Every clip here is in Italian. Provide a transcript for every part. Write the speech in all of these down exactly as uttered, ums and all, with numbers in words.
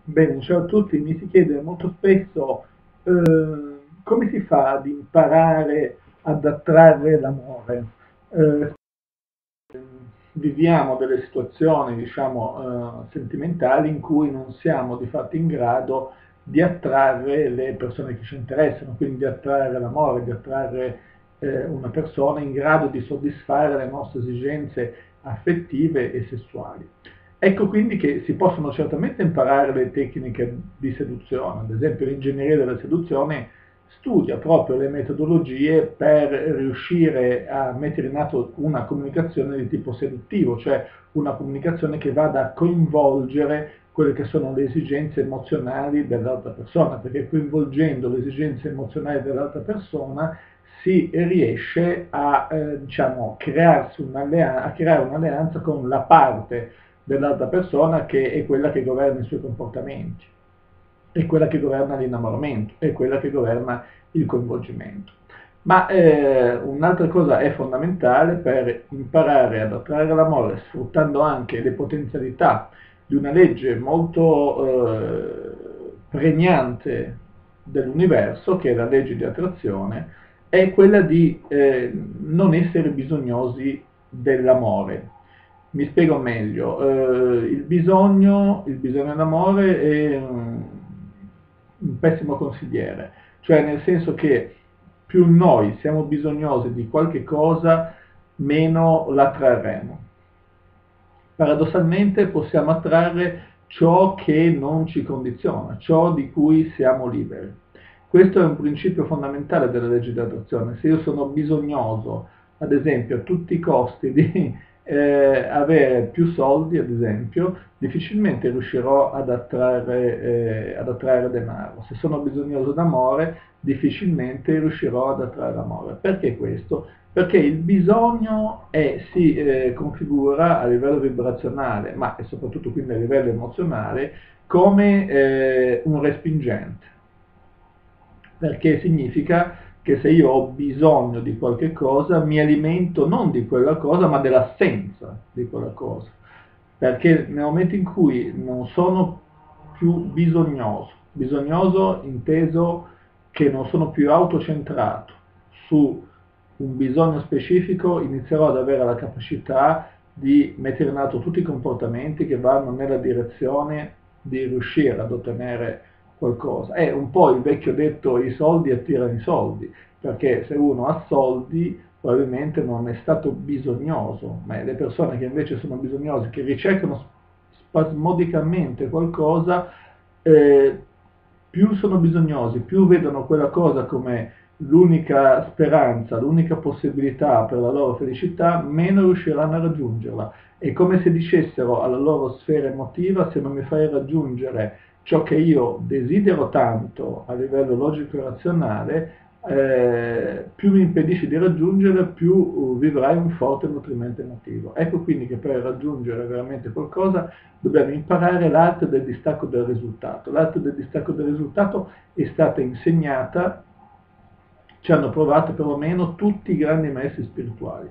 Bene, ciao a tutti. Mi si chiede molto spesso eh, come si fa ad imparare ad attrarre l'amore. Eh, Viviamo delle situazioni, diciamo, eh, sentimentali in cui non siamo di fatto in grado di attrarre le persone che ci interessano, quindi di attrarre l'amore, di attrarre eh, una persona in grado di soddisfare le nostre esigenze affettive e sessuali. Ecco quindi che si possono certamente imparare le tecniche di seduzione, ad esempio l'ingegneria della seduzione studia proprio le metodologie per riuscire a mettere in atto una comunicazione di tipo seduttivo, cioè una comunicazione che vada a coinvolgere quelle che sono le esigenze emozionali dell'altra persona, perché coinvolgendo le esigenze emozionali dell'altra persona si riesce a, eh, diciamo, crearsi un'allea- a creare un'alleanza con la parte dell'altra persona che è quella che governa i suoi comportamenti, è quella che governa l'innamoramento, è quella che governa il coinvolgimento. Ma eh, un'altra cosa è fondamentale per imparare ad attrarre l'amore, sfruttando anche le potenzialità di una legge molto eh, pregnante dell'universo, che è la legge di attrazione, è quella di eh, non essere bisognosi dell'amore. Mi spiego meglio, eh, il bisogno, il bisogno d'amore è un, un pessimo consigliere, cioè nel senso che più noi siamo bisognosi di qualche cosa, meno l'attrarremo. Paradossalmente possiamo attrarre ciò che non ci condiziona, ciò di cui siamo liberi. Questo è un principio fondamentale della legge di attrazione. Se io sono bisognoso, ad esempio, a tutti i costi di eh, avere più soldi, ad esempio, difficilmente riuscirò ad attrarre, eh, ad attrarre denaro. Se sono bisognoso d'amore, difficilmente riuscirò ad attrarre amore. Perché questo? Perché il bisogno è, si eh, configura a livello vibrazionale, ma e soprattutto quindi a livello emozionale, come eh, un respingente, perché significa che se io ho bisogno di qualche cosa, mi alimento non di quella cosa, ma dell'assenza di quella cosa. Perché nel momento in cui non sono più bisognoso, bisognoso inteso che non sono più autocentrato su un bisogno specifico, inizierò ad avere la capacità di mettere in atto tutti i comportamenti che vanno nella direzione di riuscire ad ottenere qualcosa. È un po' il vecchio detto i soldi attirano i soldi, perché se uno ha soldi probabilmente non è stato bisognoso, ma le persone che invece sono bisognose, che ricercano spasmodicamente qualcosa, eh, più sono bisognosi, più vedono quella cosa come l'unica speranza, l'unica possibilità per la loro felicità, meno riusciranno a raggiungerla. È come se dicessero alla loro sfera emotiva: se non mi fai raggiungere ciò che io desidero tanto a livello logico e razionale, eh, più mi impedisci di raggiungere, più uh, vivrai un forte nutrimento emotivo. Ecco quindi che per raggiungere veramente qualcosa dobbiamo imparare l'arte del distacco del risultato. L'arte del distacco del risultato è stata insegnata, ci hanno provato perlomeno tutti i grandi maestri spirituali,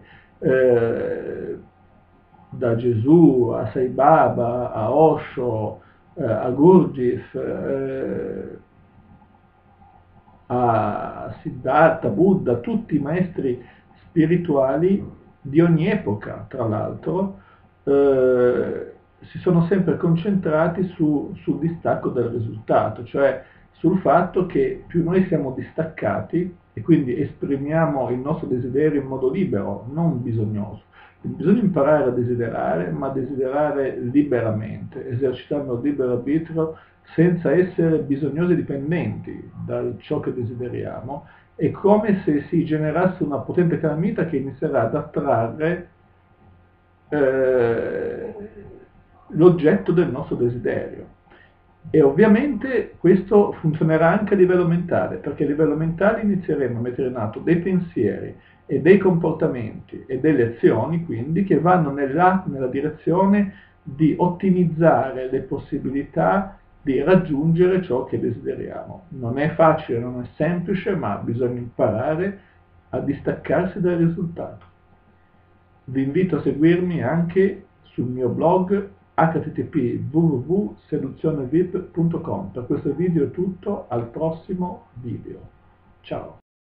eh, da Gesù a Sai Baba, a Osho, eh, a Gurdjieff, eh, a Siddhartha, Buddha, tutti i maestri spirituali di ogni epoca, tra l'altro, eh, si sono sempre concentrati su, sul distacco del risultato, cioè sul fatto che più noi siamo distaccati e quindi esprimiamo il nostro desiderio in modo libero, non bisognoso. Quindi bisogna imparare a desiderare, ma desiderare liberamente, esercitando il libero arbitrio senza essere bisognosi e dipendenti da ciò che desideriamo. È come se si generasse una potente calamita che inizierà ad attrarre eh, l'oggetto del nostro desiderio. E ovviamente questo funzionerà anche a livello mentale, perché a livello mentale inizieremo a mettere in atto dei pensieri e dei comportamenti e delle azioni, quindi, che vanno nella, nella direzione di ottimizzare le possibilità di raggiungere ciò che desideriamo. Non è facile, non è semplice, ma bisogna imparare a distaccarsi dal risultato. Vi invito a seguirmi anche sul mio blog h t t p w w w punto seduzione vip punto com. Per questo video è tutto, al prossimo video. Ciao!